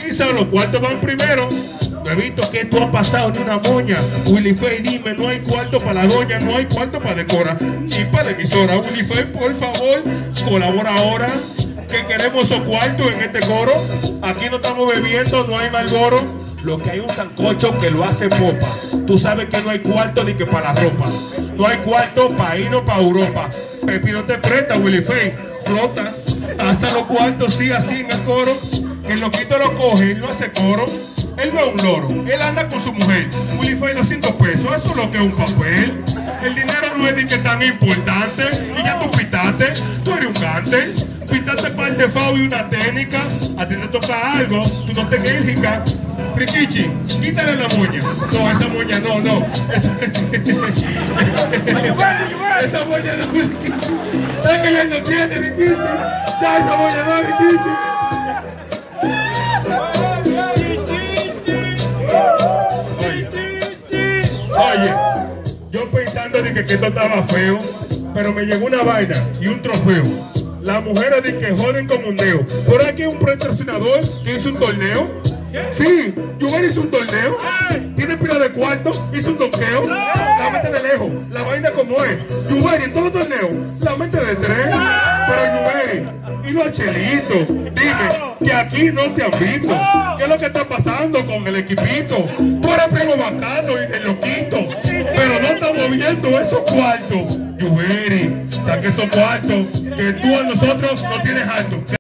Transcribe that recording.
quizás los cuartos van primero. No he visto que tú has pasado ni una moña. Willy Fay, dime, no hay cuarto para la doña, no hay cuarto para decora y para la emisora. Willy Fay, por favor, colabora ahora, que queremos esos cuartos en este coro. Aquí no estamos bebiendo, no hay Marlboro. Lo que hay un sancocho que lo hace popa. Tú sabes que no hay cuarto ni que para la ropa. No hay cuarto para irnos para Europa. Pepi no te presta, Willy Fay. Flota. Hasta los cuartos, sí, así en el coro. El loquito lo coge, él no hace coro. Él no es un loro, él anda con su mujer. Willy Fay, 200 pesos, eso es lo que es un papel. El dinero no es ni que tan importante. Y ya tú pitaste, tú eres un cante. Pitaste para el defao y una técnica. A ti te toca algo, tú no te enérgica. Rikichi, quítale la moña. No, esa moña no. Esa moña no, Rikichi. Es que él no tiene, Rikichi. Ya esa moña no, Rikichi. Oye, yo pensando de que esto estaba feo, pero me llegó una vaina y un trofeo. Las mujeres de que joden como un neo. Por aquí hay un patrocinador que hizo un torneo. Sí, Juven hizo un torneo. Tiene pila de cuartos, hizo un doqueo. La mete de lejos, la vaina como es. Juven en todos los torneos, la mete de tres. Pero Juven, y los chelitos, dime, que aquí no te han visto. ¿Qué es lo que está pasando con el equipito? Tú eres primo bacano y de loquito, pero no estamos viendo esos cuartos. Juven, saque esos cuartos, que tú a nosotros no tienes alto.